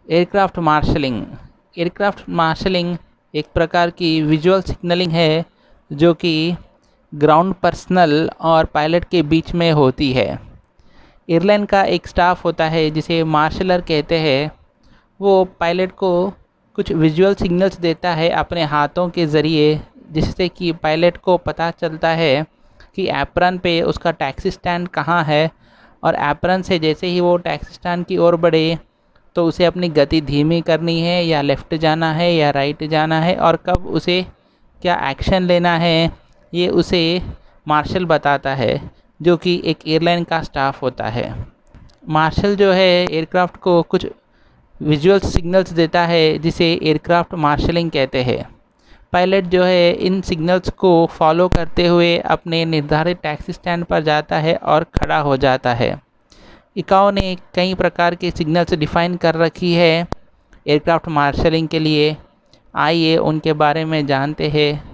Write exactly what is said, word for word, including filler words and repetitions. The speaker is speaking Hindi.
Aircraft marshalling. एयरक्राफ्ट मार्शलिंग एक प्रकार की विजुअल सिग्नलिंग है जो कि ग्राउंड पर्सनल और पायलट के बीच में होती है। एयरलाइन का एक स्टाफ होता है जिसे मार्शलर कहते हैं। वो पायलट को कुछ विजुअल सिग्नल्स देता है अपने हाथों के ज़रिए, जिससे कि पायलट को पता चलता है कि एप्रन पे उसका टैक्सी स्टैंड कहाँ है, और एप्रन से जैसे ही वो टैक्सी स्टैंड की ओर बढ़े तो उसे अपनी गति धीमी करनी है या लेफ़्ट जाना है या राइट जाना है, और कब उसे क्या एक्शन लेना है ये उसे मार्शल बताता है, जो कि एक एयरलाइन का स्टाफ होता है। मार्शल जो है एयरक्राफ्ट को कुछ विजुअल सिग्नल्स देता है जिसे एयरक्राफ्ट मार्शलिंग कहते हैं। पायलट जो है इन सिग्नल्स को फॉलो करते हुए अपने निर्धारित टैक्सी स्टैंड पर जाता है और खड़ा हो जाता है। इकाओ ने कई प्रकार के सिग्नल्स डिफ़ाइन कर रखी है एयरक्राफ्ट मार्शलिंग के लिए। आइए उनके बारे में जानते हैं।